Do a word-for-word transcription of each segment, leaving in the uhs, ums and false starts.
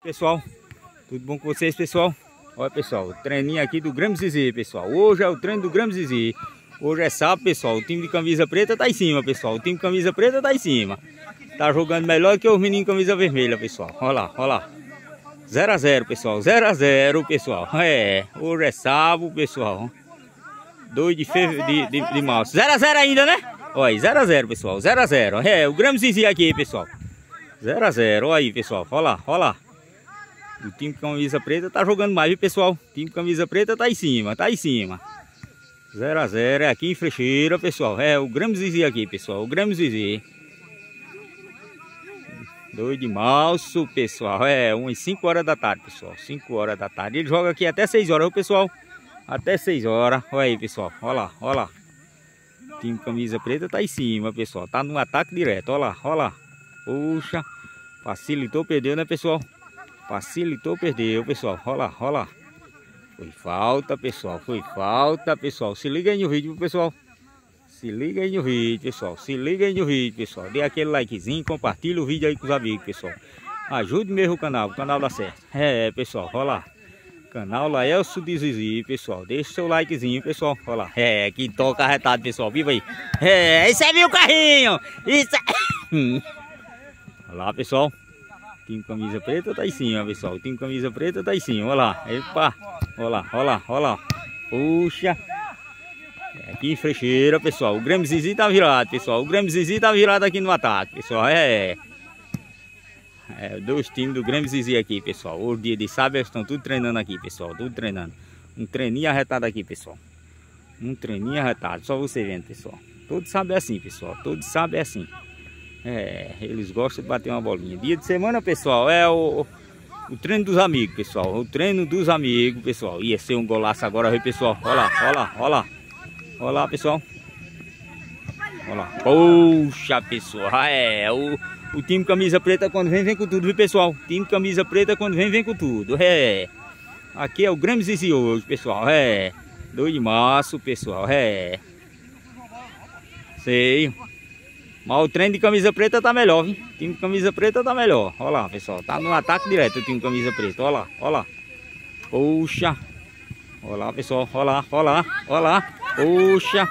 Pessoal, tudo bom com vocês, pessoal? Olha, pessoal, o treininho aqui do Grêmio Zizi, pessoal. Hoje é o treino do Grêmio Zizi. Hoje é sábado, pessoal. O time de camisa preta tá em cima, pessoal. O time de camisa preta tá em cima. Tá jogando melhor que os meninos de camisa vermelha, pessoal. Olha lá, olha lá. zero a zero, pessoal. zero a zero, pessoal. É, hoje é sábado, pessoal. dois de, fe... de, de, de março. zero a zero ainda, né? Olha aí, zero a zero, pessoal. zero a zero. É, o Grêmio Zizi aqui, pessoal. zero a zero. Olha aí, pessoal. Olha lá, olha lá. O time de camisa preta tá jogando mais, viu, pessoal? O time de camisa preta tá em cima, tá em cima. zero a zero, é aqui em Frecheira, pessoal. É o Grêmio Zizi aqui, pessoal. O Grêmio Zizi. dois de março, pessoal. É, umas cinco horas da tarde, pessoal. cinco horas da tarde. Ele joga aqui até seis horas, viu, pessoal? Até seis horas. Olha aí, pessoal. Olha lá, olha lá. O time de camisa preta tá em cima, pessoal. Tá no ataque direto. Olha lá, olha lá. Puxa. Facilitou, perdeu, né, pessoal? Facilitou, perdeu, pessoal. Olha lá, olha lá. Foi falta, pessoal. Foi falta, pessoal. Se liga aí no vídeo, pessoal. Se liga aí no vídeo, pessoal. Se liga aí no vídeo, pessoal. Dê aquele likezinho, compartilha o vídeo aí com os amigos, pessoal. Ajude mesmo o canal, o canal dá certo. É, pessoal, olha lá. Canal Laelso de Zizi, pessoal. Deixa o seu likezinho, pessoal. Olha lá. É, que toca arretado, pessoal. Viva aí. É, isso aí, meu carrinho. Isso aí. Olha lá, pessoal. O time camisa preta tá em cima, pessoal. O time camisa preta tá em cima. Olha lá. Epa. Olha lá, olha lá, olha lá. Puxa. É aqui em Frecheira, pessoal. O Grêmio Zizi tá virado, pessoal. O Grêmio Zizi tá virado aqui no ataque, pessoal. É. É, dois times do Grêmio Zizi aqui, pessoal. Hoje, dia de sábado, eles estão tudo treinando aqui, pessoal. Tudo treinando. Um treininho arretado aqui, pessoal. Um treininho arretado. Só você vendo, pessoal. Todos sabem assim, pessoal. Todos sabem assim. É, eles gostam de bater uma bolinha. Dia de semana, pessoal, é o, o treino dos amigos, pessoal. O treino dos amigos, pessoal. Ia ser um golaço agora, viu, pessoal? Olha lá, olha lá, olha lá. Olha lá, pessoal. Olha lá. Poxa, pessoal. É, o, o time camisa preta quando vem, vem com tudo, viu, pessoal? O time camisa preta quando vem, vem com tudo. É. Aqui é o Grêmio Zizi hoje, pessoal. É. dois de março, pessoal. É. Sei. Mas o treino de camisa preta tá melhor, viu? O time de camisa preta tá melhor. Olha lá, pessoal. Tá no ataque direto o time de camisa preta. Olha lá, olha lá. Puxa. Olha lá, pessoal. Olha lá, olha lá, olha lá. Puxa.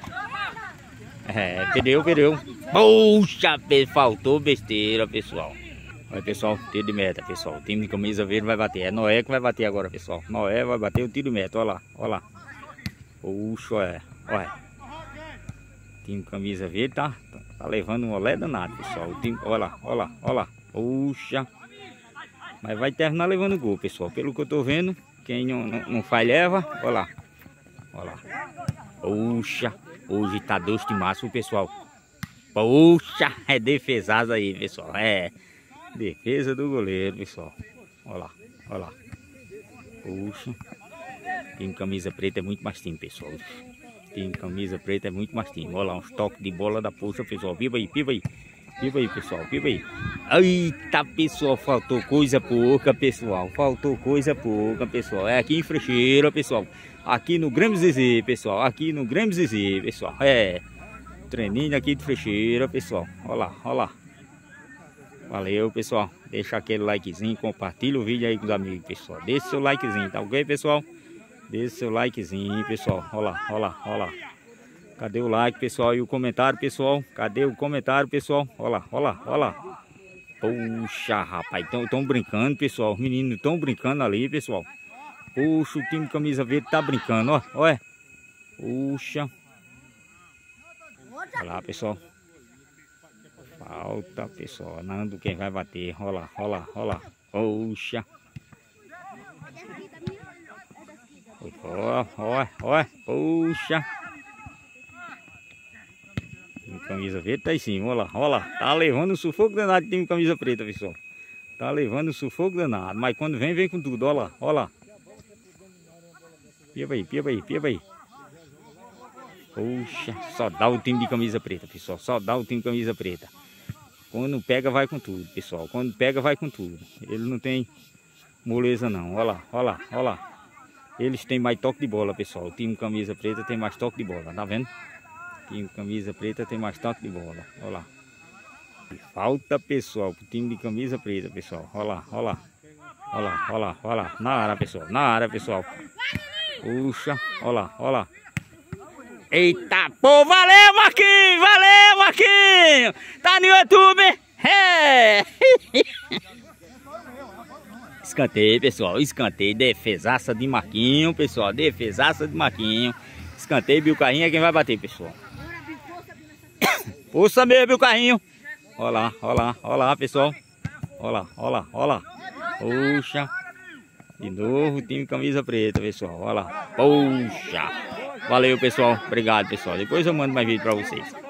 É, perdeu, perdeu. Puxa, faltou besteira, pessoal. Olha, pessoal, tiro de meta, pessoal. O time de camisa verde vai bater. É Noé que vai bater agora, pessoal. Noé vai bater o tiro de meta. Olha lá, olha lá. Puxa, é. Olha. O time de camisa verde tá, tá levando um olé danado, pessoal. O time, olha lá, olha lá, olha lá. Puxa. Mas vai terminar levando gol, pessoal. Pelo que eu tô vendo, quem não, não, não faz leva. Olha lá. Olha lá. Puxa. Hoje tá dois de março, pessoal. Puxa. É defesada aí, pessoal. É. Defesa do goleiro, pessoal. Olha lá, olha lá. Puxa. O time de camisa preta é muito mais time, pessoal. Time camisa preta é muito mais time. Olha lá, uns toques de bola da poxa, pessoal. Viva aí, viva aí. Viva aí, pessoal, viva aí. Eita, pessoal, faltou coisa pouca, pessoal. Faltou coisa pouca, pessoal. É aqui em Frecheira, pessoal. Aqui no Grêmio Zizi, pessoal. Aqui no Grêmio Zizi, pessoal. É. Treininho aqui de Frecheira, pessoal. Olha lá, olha lá. Valeu, pessoal. Deixa aquele likezinho, compartilha o vídeo aí com os amigos, pessoal. Deixa seu likezinho, tá ok, pessoal? Deixe seu likezinho, pessoal. Olha lá, olha lá, olha lá. Cadê o like, pessoal? E o comentário, pessoal? Cadê o comentário, pessoal? Olha lá, olha lá, olha lá. Puxa, rapaz. Estão brincando, pessoal. Os meninos estão brincando ali, pessoal. Puxa, o time de camisa verde tá brincando, ó. Olha. Puxa. Olha lá, pessoal. Falta, pessoal. Nando quem vai bater. Olha lá, olha lá, olha lá. Puxa. Ó, ó, ó, puxa. Camisa verde tá em cima, olha lá, olha lá. Tá levando um sufoco danado de time camisa preta, pessoal. Tá levando um sufoco danado. Mas quando vem, vem com tudo, olha lá, olha lá. Piaba aí, piaba aí, piaba aí. Puxa, só dá o time de camisa preta, pessoal. Só dá o time de camisa preta. Quando pega, vai com tudo, pessoal. Quando pega, vai com tudo. Ele não tem moleza, não. Olha lá, olha lá, olha lá. Eles têm mais toque de bola, pessoal. O time camisa preta tem mais toque de bola, tá vendo? O time camisa preta tem mais toque de bola. Olha lá. Falta, pessoal, pro time de camisa preta, pessoal. Olha lá, olha lá. Olha lá, olha lá, olha lá. Na área, pessoal. Na área, pessoal. Puxa. Olha lá, olha lá. Eita, pô. Valeu, Marquinhos. Valeu, Marquinhos. Tá no YouTube. É. Escanteio, pessoal. Escanteio. Defesaça de Marquinhos, pessoal. Defesaça de Marquinhos. Escanteio, Bill Carrinho é quem vai bater, pessoal. Força mesmo, Bill Carrinho. Olha lá, olha lá, olha lá, pessoal. Olha lá, olha lá, olha lá. Puxa. De novo, time camisa preta, pessoal. Olha lá. Puxa. Valeu, pessoal. Obrigado, pessoal. Depois eu mando mais vídeo pra vocês.